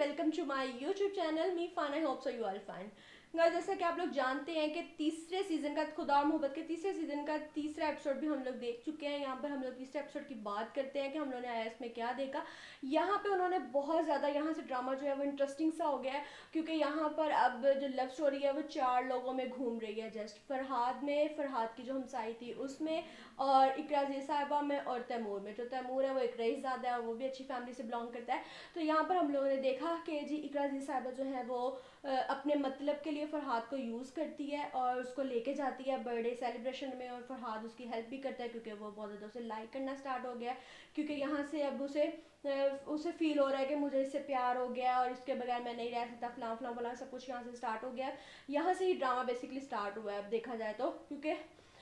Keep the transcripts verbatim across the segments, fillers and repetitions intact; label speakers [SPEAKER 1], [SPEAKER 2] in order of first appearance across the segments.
[SPEAKER 1] Welcome to my YouTube channel मी फान। I hope so you all fine guys. जैसा कि आप लोग जानते हैं कि तीसरे सीजन का खुदा और मोहब्बत के तीसरे सीजन का तीसरा एपिसोड भी हम लोग देख चुके हैं। यहाँ पर हम लोग तीसरे एपिसोड की बात करते हैं कि हम लोगों ने आया इसमें क्या देखा। यहाँ पे उन्होंने बहुत ज़्यादा यहाँ से ड्रामा जो है वो इंटरेस्टिंग सा हो गया है, क्योंकि यहाँ पर अब जो लव स्टोरी है वो चार लोगों में घूम रही है। जस्ट फरहाद में, फरहाद की जो हमसाई थी उसमें, और इकरा जी साहिबा में, और तैमूर में। जो तैमूर है वो एक रईसज़ादा है और वो भी अच्छी फैमिली से बिलोंग करता है। तो यहाँ पर हम लोगों ने देखा कि जी इकरा जी साहिबा जो है वो अपने मतलब के लिए फरहाद को यूज़ करती है और उसको लेके जाती है बर्थडे सेलिब्रेशन में, और फरहाद उसकी हेल्प भी करता है क्योंकि वो बहुत ज़्यादा उसे लाइक करना स्टार्ट हो गया, क्योंकि यहाँ से अब उसे उसे फील हो रहा है कि मुझे इससे प्यार हो गया और इसके बगैर मैं नहीं रह सकता, फलां फलां फलां सब कुछ यहाँ से स्टार्ट हो गया। यहाँ से ही ड्रामा बेसिकली स्टार्ट हुआ है अब देखा जाए तो, क्योंकि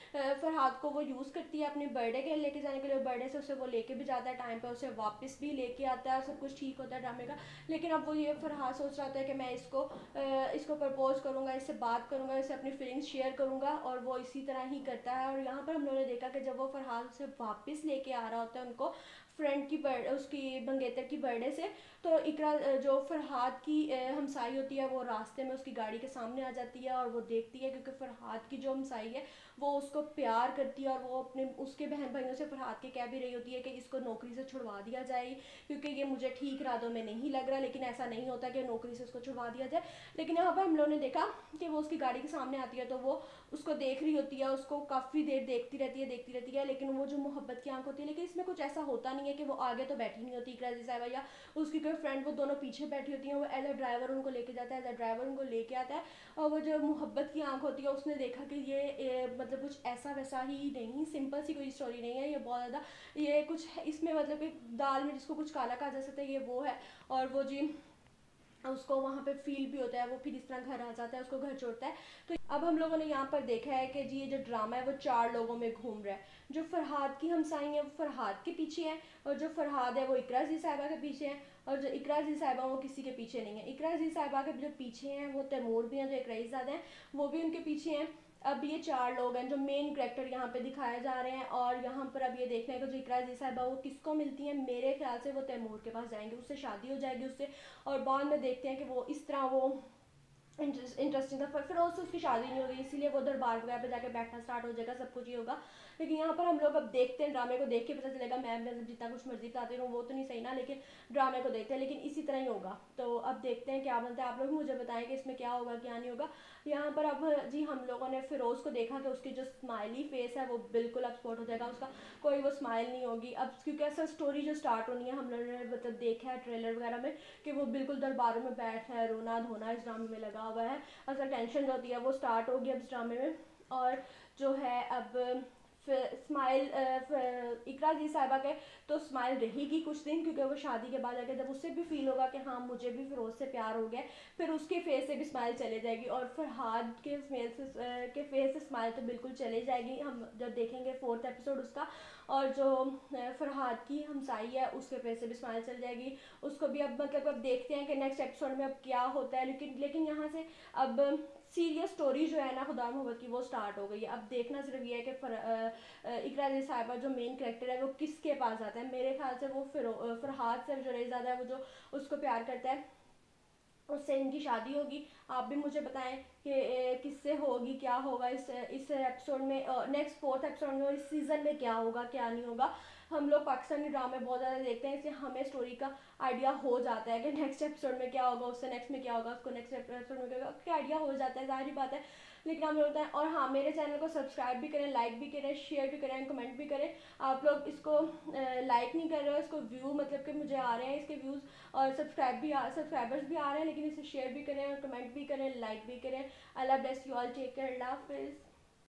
[SPEAKER 1] फरहाद को वो यूज़ करती है अपने बर्थडे के लेके जाने के लिए। बर्थडे से उसे वो लेके भी जाता है, टाइम पे उसे वापस भी लेके आता है, सब कुछ ठीक होता है ड्रामे का। लेकिन अब वो ये फरहाद सोच रहा होता है कि मैं इसको इसको प्रपोज करूँगा, इससे बात करूँगा, इससे अपनी फीलिंग्स शेयर करूँगा, और वो इसी तरह ही करता है। और यहाँ पर हम लोगों ने देखा कि जब वो फरहाद उसे वापस लेके आ रहा होता है उनको फ्रेंड की बर्थडे, उसकी मंगेतर की बर्थडे से, तो इकरा जो फरहाद की हमसाई होती है वो रास्ते में उसकी गाड़ी के सामने आ जाती है और वो देखती है, क्योंकि फरहाद की जो हमसाई है वो उसको प्यार करती है और वो अपने उसके बहन भाइयों से फरहाद के कह भी रही होती है कि इसको नौकरी से छुड़वा दिया जाए, क्योंकि ये मुझे ठीक इरादों में नहीं लग रहा। लेकिन ऐसा नहीं होता कि नौकरी से उसको छुड़वा दिया जाए। लेकिन यहाँ पर हम लोगों ने देखा कि वो उसकी गाड़ी के सामने आती है तो वो उसको देख रही होती है, उसको काफ़ी देर देखती रहती है देखती रहती है लेकिन वो जो मोहब्बत की आंख होती है। लेकिन इसमें कुछ ऐसा होता नहीं है कि वो आगे तो बैठी नहीं होती इकरा जी साहिबा या उसकी कोई फ्रेंड, वो दोनों पीछे बैठी होती हैं। वो एज अ ड्राइवर उनको लेके जाता है, एज अ ड्राइवर उनको लेके आता है। और वो जो मोहब्बत की आंख होती है उसने देखा कि ये ए, मतलब कुछ ऐसा वैसा ही नहीं, सिंपल सी कोई स्टोरी नहीं है, ये बहुत ज़्यादा ये कुछ इसमें मतलब कि दाल में जिसको कुछ काला कहा जा सकता है ये वो है। और वो जी उसको वहाँ पे फील भी होता है, वो फिर इस तरह घर आ जाता है, उसको घर छोड़ता है। तो अब हम लोगों ने यहाँ पर देखा है कि जी ये जो ड्रामा है वो चार लोगों में घूम रहा है। जो फरहाद की हमसाई है वो फरहाद के पीछे है, और जो फरहाद है वो इकरा जी साहिबा के पीछे है, और जो इकरा जी साहिबा वो किसी के पीछे नहीं है। इकरा जी साहिबा के जो पीछे हैं वो तैमूर भी हैं, जो एक रईसज़ादा हैं वो भी उनके पीछे हैं। अब ये चार लोग हैं जो मेन कैरेक्टर यहाँ पे दिखाए जा रहे हैं। और यहाँ पर अब ये देखने को जो इकरा जी साहिबा वो किसको मिलती हैं, मेरे ख्याल से वो तैमूर के पास जाएंगे, उससे शादी हो जाएगी उससे, और बाद में देखते हैं कि वो इस तरह वो इंटरेस्टिंग था। फिर उससे उसकी शादी नहीं होगी, इसीलिए वो दरबार वगैरह पे जाके बैठना स्टार्ट हो जाएगा, सब कुछ ही होगा। लेकिन यहाँ पर हम लोग अब देखते हैं, ड्रामे को देख के पता चलेगा। मैं मतलब जितना कुछ मर्जी बताती रहूँ वो तो नहीं सही ना, लेकिन ड्रामे को देखते हैं, लेकिन इसी तरह ही होगा। तो अब देखते हैं क्या बनता है। आप लोग मुझे बताएं कि इसमें क्या होगा क्या नहीं होगा। यहाँ पर अब जी हम लोगों ने फिरोज़ को देखा कि उसकी जो स्माइली फेस है वो बिल्कुल अब स्पॉट हो जाएगा, उसका कोई वो स्माइल नहीं होगी अब, क्योंकि ऐसा स्टोरी जो स्टार्ट होनी है हम लोगों ने मतलब देखा है ट्रेलर वगैरह में कि वो बिल्कुल दरबारों में बैठ है, रोना धोना इस ड्रामे में लगा हुआ है। असल टेंशन जो होती है वो स्टार्ट होगी अब इस ड्रामे में। और जो है अब स्माइल इकरा जी साहिबा के तो स्माइल रहेगी कुछ दिन, क्योंकि वो शादी के बाद आके जब उससे भी फील होगा कि हाँ मुझे भी फिरोज से प्यार हो गया, फिर उसके फेस से भी स्माइल चले जाएगी। और फरहाद के स्मेल से के फेस से स्माइल तो बिल्कुल चले जाएगी हम जब देखेंगे फोर्थ एपिसोड उसका। और जो फरहाद की हमसाई है उसके फेस से भी स्माइल चल जाएगी, उसको भी अब मतलब अब देखते हैं कि नेक्स्ट एपिसोड में अब क्या होता है। लेकिन लेकिन यहाँ से अब सीरियस स्टोरी जो है ना खुदा मोहब्बत की वो स्टार्ट हो गई है। अब देखना सिर्फ ये है कि फर इकरा जी साहिबा जो मेन कैरेक्टर है वो किसके पास जाता है। मेरे ख्याल से वो फिर फरहाद से जो रईसज़ादा है वो जो उसको प्यार करता है उससे इनकी शादी होगी। आप भी मुझे बताएं कि किससे होगी, क्या होगा इस इस एपिसोड में, नेक्स्ट फोर्थ एपिसोड में, इस सीज़न में क्या होगा क्या नहीं होगा। हम लोग पाकिस्तानी ड्रामे बहुत ज़्यादा देखते हैं, इसलिए हमें स्टोरी का आइडिया हो जाता है कि नेक्स्ट एपिसोड में क्या होगा, उससे नेक्स्ट में क्या होगा, उसको नेक्स्ट एपिसोड में क्या होगा, क्या आइडिया हो जाता है, जाहिर बात है। लेकिन हम लोग होता है। और हाँ, मेरे चैनल को सब्सक्राइब भी करें, लाइक भी करें, शेयर भी करें, कमेंट भी करें। आप लोग इसको लाइक नहीं कर रहे हो, इसको व्यू मतलब कि मुझे आ रहे हैं इसके व्यूज़, और सब्सक्राइब भी सब्सक्राइबर्स भी आ रहे हैं, लेकिन इसे शेयर भी करें और कमेंट भी करें, लाइक भी करें। Allah bless you all, take care, Allah हाफिज़।